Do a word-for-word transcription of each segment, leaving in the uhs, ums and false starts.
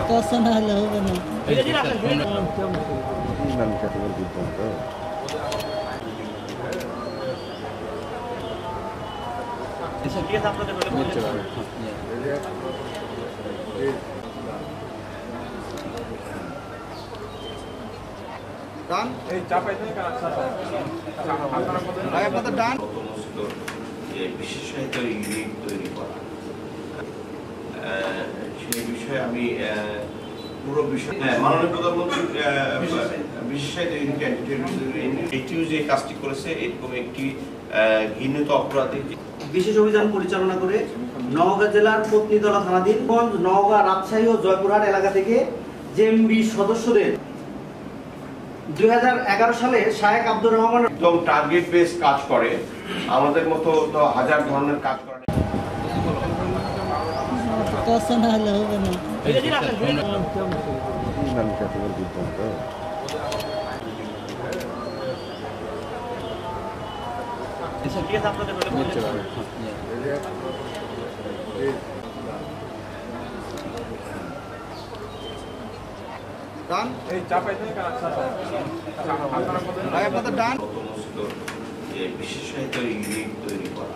কথা না হলে হবে না। ডান এই চাপাই থেকে আপনাদের ডান যে বিশেষায়িত ইউনিট তৈরি করা সেই বিষয়ে আমি পুরো বিষয় মাননীয় প্রধানমন্ত্রী বিশেষায়িত ইউনিট এটিও যে কাজটি করেছে এরকম একটি ঘৃণিত অপরাধী বিশেষ অভিযান পরিচালনা করে নওগাঁ জেলার পত্নীতলা থানাধীন নওগাঁ, রাজশাহী ও জয়পুরহাট এলাকা থেকে জেএমবি সদস্যদের দুই হাজার এগারো সালে শায়েক আব্দুর রহমান একদম টার্গেট বেস কাজ করে। আমাদের মতো তো হাজার ধরনের কাজ করে কথা না হলে হবে না। ডান এই চাপাই থেকে আপনাদের ডান যে বিশেষায়িত ইউনিট তৈরি করা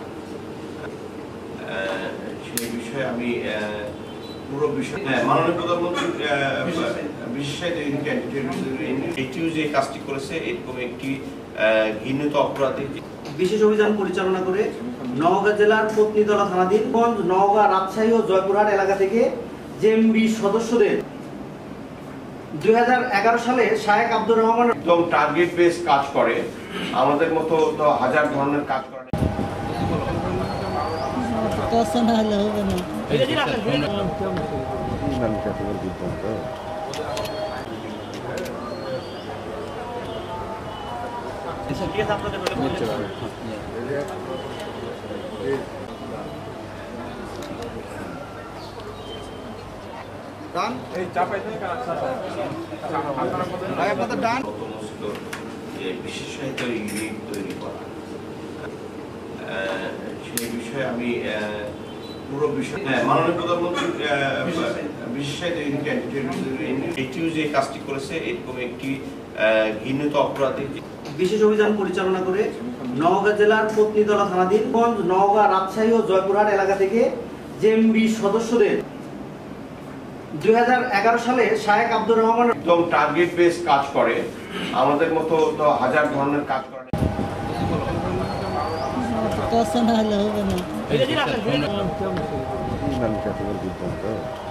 সেই বিষয়ে আমি পুরো বিষয় মাননীয় প্রধানমন্ত্রী বিশেষায়িত ইউনিট এটিও যে কাজটি করেছে এরকম একটি ঘৃণিত অপরাধী বিশেষ অভিযান পরিচালনা করে নওগাঁ জেলার পত্নীতলা থানাধীন নওগাঁ, রাজশাহী ও জয়পুরহাট এলাকা থেকে জেএমবি সদস্যদের দুই হাজার এগারো সালে শায়েক আব্দুর রহমান একদম টার্গেট বেস কাজ করে। আমাদের মতো তো হাজার ধরনের কাজ করে কথা না হলে হবে না। ডান এই চাপাই থেকে আপনাদের ডান যে বিশেষায়িত ইউনিট তৈরি করা সেই বিষয়ে আমি পুরো বিষয় মাননীয় প্রধানমন্ত্রী বিশেষায়িত ইউনিট এটিও যে কাজটি করেছে এরকম একটি ঘৃণিত অপরাধী বিশেষ অভিযান পরিচালনা করে নওগাঁ জেলার পত্নীতলা থানাধীন নওগাঁ, রাজশাহী ও জয়পুরহাট এলাকা থেকে জেএমবি সদস্যদের দুই হাজার এগারো সালে শায়েক আব্দুর রহমান একদম টার্গেট বেস কাজ করে। আমাদের মতো তো হাজার ধরনের কাজ করে কথা না হলে হবে না।